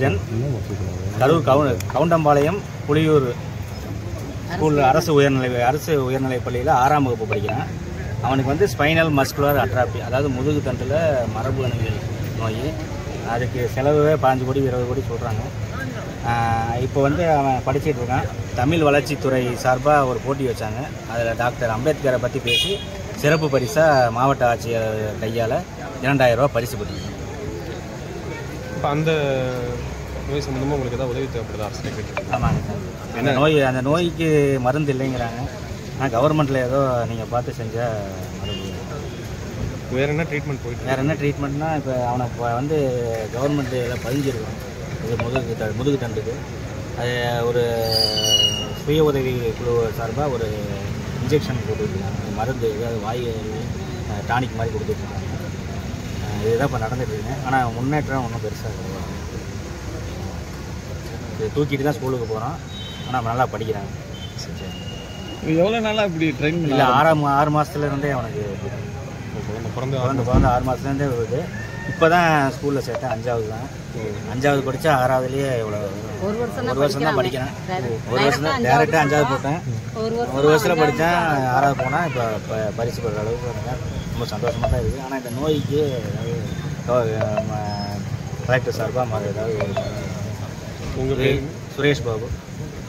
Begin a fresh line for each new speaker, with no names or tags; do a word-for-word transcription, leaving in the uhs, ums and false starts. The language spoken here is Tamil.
கரூர் கவு கவுண்டம்பாளையம் புலியூர் ஸ்கூல் அரசு உயர்நிலை அரசு உயர்நிலைப் பள்ளியில் ஆறாம் வகுப்பு படிக்கிறான். அவனுக்கு வந்து ஸ்பைனல் மஸ்குலர் அட்ராபி, அதாவது முதுகு தண்டில் மரபு அணுவியல் நோய். அதுக்கு செலவே பாஞ்சு கோடி இருபது கோடி சொல்கிறாங்க. இப்போ வந்து அவன் படிச்சுட்டு இருக்கான். தமிழ் வளர்ச்சித்துறை சார்பாக ஒரு போட்டி வச்சாங்க. அதில் டாக்டர் அம்பேத்கரை பற்றி பேசி சிறப்பு பரிசாக மாவட்ட ஆட்சியர் கையால் இரண்டாயிரம் ரூபா பரிசு பெற்றிருக்காங்க.
இப்போ அந்த நோய் சம்மந்தமாக உங்களுக்கு ஏதாவது உதவி தேவைப்படுதா அரசு கேட்டு?
ஆமாங்க சார். அந்த நோய் அந்த நோய்க்கு மருந்து இல்லைங்கிறாங்க. ஆனால் கவர்மெண்ட்டில் ஏதோ நீங்கள் பார்த்து செஞ்சால் மருந்து.
வேறு என்ன ட்ரீட்மெண்ட் போயிட்டு
வேறு என்ன ட்ரீட்மெண்ட்னா, இப்போ அவனை இப்போ வந்து கவர்மெண்ட்டில் பதிஞ்சிருக்கோம். இது முதுகு த முதுகு தண்டுக்கு அது ஒரு சுய உதவி குழு சார்பாக ஒரு இன்ஜெக்ஷன் போட்டுருக்காங்க. மருந்து ஏதாவது வாய் டானிக் மாதிரி கொடுத்துட்ருக்காங்க. இதுதான் இப்போ நடந்துட்டுருக்குங்க. ஆனால் முன்னேற்றம் ஒன்றும் பெருசாக கிடையாது. இது தூக்கிட்டு தான் ஸ்கூலுக்கு போகிறோம். ஆனால் நல்லா படிக்கிறாங்க. சரி,
எவ்வளோ நாளாக இப்படி ட்ரெயின்
இல்லை ஆறாம் ஆறு மாதத்துலேருந்தே அவனுக்கு
குழந்தை பிறந்த
குழந்தை பிறந்த ஆறு மாதத்துலேருந்தே வருது. இப்போ தான் ஸ்கூலில் சேர்த்தேன். அஞ்சாவது தான். அஞ்சாவது படித்தா ஆறாவதுலேயே இவ்வளோ ஒரு வருஷம் தான் படிக்கிறேன். ஒரு வருஷம் தான் டேரெக்டாக அஞ்சாவது போட்டேன். ஒரு வருஷத்தில் படித்தேன், ஆறாவது போனால் இப்போ இப்போ பரிசு பெற அளவுக்கு இருக்கேன். ரொம்ப சந்தோஷமாக தான் இருக்குது. ஆனால் இந்த நோய்க்கு கலெக்டர் சார்பாக ஏதாவது
உங்கள் பேர்?
சுரேஷ் பாபு.